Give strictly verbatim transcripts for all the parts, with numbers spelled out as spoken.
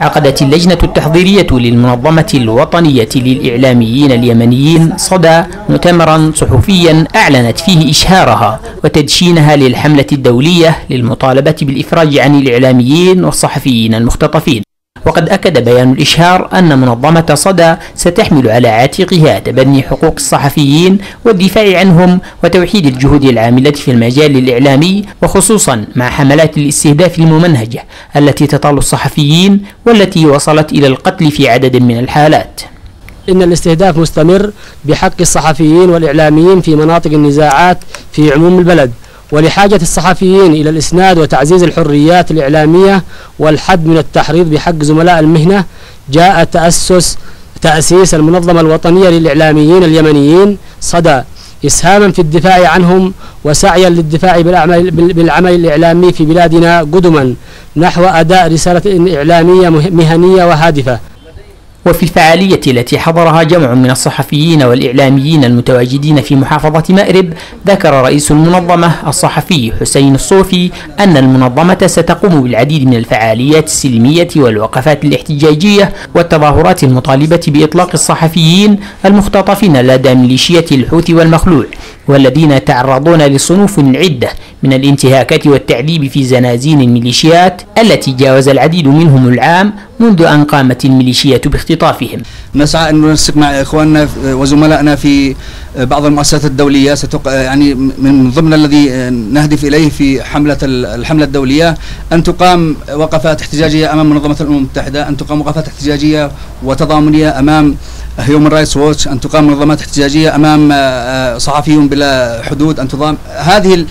عقدت اللجنة التحضيرية للمنظمة الوطنية للإعلاميين اليمنيين صدى مؤتمرا صحفيا أعلنت فيه إشهارها وتدشينها للحملة الدولية للمطالبة بالإفراج عن الإعلاميين والصحفيين المختطفين. وقد أكد بيان الإشهار أن منظمة صدى ستحمل على عاتقها تبني حقوق الصحفيين والدفاع عنهم وتوحيد الجهود العاملة في المجال الإعلامي، وخصوصا مع حملات الاستهداف الممنهجة التي تطال الصحفيين والتي وصلت إلى القتل في عدد من الحالات. إن الاستهداف مستمر بحق الصحفيين والإعلاميين في مناطق النزاعات في عموم البلد، ولحاجة الصحفيين إلى الإسناد وتعزيز الحريات الإعلامية والحد من التحريض بحق زملاء المهنة، جاء تأسس تأسيس المنظمة الوطنية للإعلاميين اليمنيين صدى إسهاما في الدفاع عنهم وسعيا للدفاع بالعمل الإعلامي في بلادنا قدما نحو أداء رسالة إعلامية مهنية وهادفة. وفي الفعالية التي حضرها جمع من الصحفيين والإعلاميين المتواجدين في محافظة مأرب، ذكر رئيس المنظمة الصحفي حسين الصوفي أن المنظمة ستقوم بالعديد من الفعاليات السلمية والوقفات الاحتجاجية والتظاهرات المطالبة بإطلاق الصحفيين المختطفين لدى ميليشيات الحوثي والمخلوع، والذين تعرضون لصنوف عدة من الانتهاكات والتعذيب في زنازين الميليشيات التي جاوز العديد منهم العام منذ أن قامت الميليشيات باختطافهم. نسعى أن ننسق مع إخواننا وزملائنا في بعض المؤسسات الدولية، يعني من ضمن الذي نهدف إليه في حملة الحملة الدولية أن تقام وقفات احتجاجية أمام منظمة الأمم المتحدة، أن تقام وقفات احتجاجية وتضامنية أمام هيومن رايتس ووتش، أن تقام منظمات احتجاجية أمام صحفيون بلا حدود، أن تضام هذه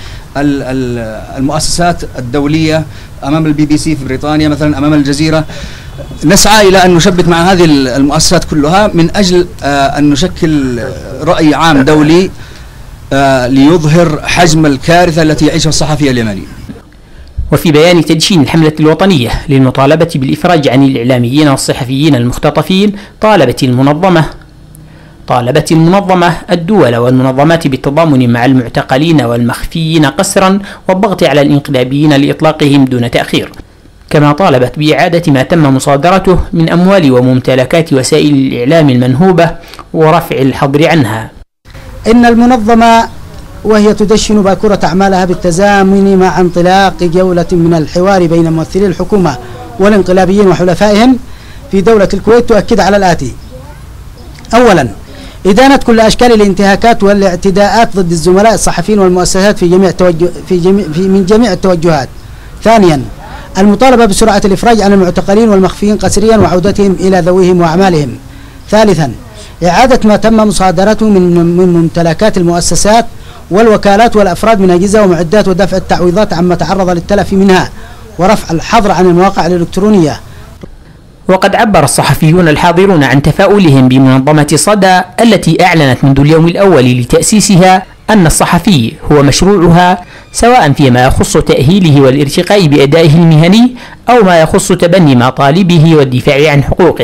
المؤسسات الدولية أمام البي بي سي في بريطانيا مثلا، أمام الجزيرة. نسعى إلى أن نشبك مع هذه المؤسسات كلها من أجل أن نشكل رأي عام دولي ليظهر حجم الكارثة التي يعيشها الصحفي اليمني. وفي بيان تدشين الحملة الوطنية للمطالبة بالإفراج عن الإعلاميين والصحفيين المختطفين، طالبت المنظمة طالبت المنظمة الدول والمنظمات بالتضامن مع المعتقلين والمخفيين قسرا والضغط على الانقلابيين لإطلاقهم دون تأخير، كما طالبت بإعادة ما تم مصادرته من أموال وممتلكات وسائل الإعلام المنهوبة ورفع الحظر عنها. إن المنظمة وهي تدشن باكورة أعمالها بالتزامن مع انطلاق جولة من الحوار بين ممثلي الحكومة والانقلابيين وحلفائهم في دولة الكويت تؤكد على الآتي: أولا، إدانة كل أشكال الانتهاكات والاعتداءات ضد الزملاء الصحفيين والمؤسسات في جميع توجه في جميع في من جميع التوجهات. ثانيا، المطالبة بسرعة الإفراج عن المعتقلين والمخفيين قسريا وعودتهم إلى ذويهم وأعمالهم. ثالثا، إعادة ما تم مصادرته من من ممتلكات المؤسسات والوكالات والأفراد من أجهزة ومعدات ودفع التعويضات عما تعرض للتلف منها ورفع الحظر عن المواقع الإلكترونية. وقد عبر الصحفيون الحاضرون عن تفاؤلهم بمنظمة صدى التي أعلنت منذ اليوم الأول لتأسيسها أن الصحفي هو مشروعها، سواء فيما يخص تأهيله والارتقاء بأدائه المهني أو ما يخص تبني مطالبه والدفاع عن حقوقه.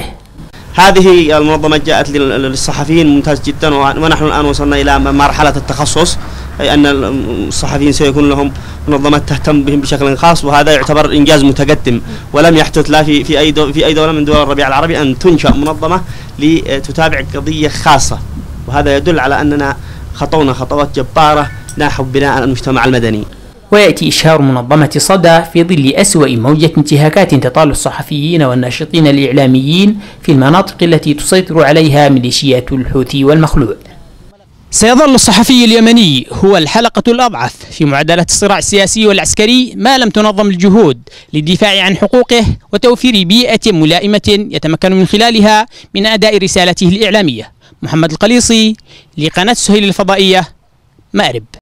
هذه المنظمة جاءت للصحفيين ممتاز جدا، ونحن الآن وصلنا إلى مرحلة التخصص، أي أن الصحفيين سيكون لهم منظمات تهتم بهم بشكل خاص، وهذا يعتبر إنجاز متقدم ولم يحدث لا في في أي في أي دولة من دول الربيع العربي أن تنشأ منظمة لتتابع قضية خاصة، وهذا يدل على أننا خطونا خطوات جبارة نحو بناء المجتمع المدني. ويأتي إشهار منظمة صدى في ظل أسوأ موجة انتهاكات تطال الصحفيين والناشطين الإعلاميين في المناطق التي تسيطر عليها ميليشيات الحوثي والمخلوع. سيظل الصحفي اليمني هو الحلقة الأضعف في معادلة الصراع السياسي والعسكري ما لم تنظم الجهود للدفاع عن حقوقه وتوفير بيئة ملائمة يتمكن من خلالها من أداء رسالته الإعلامية. محمد القليصي لقناة سهيل الفضائية، مأرب.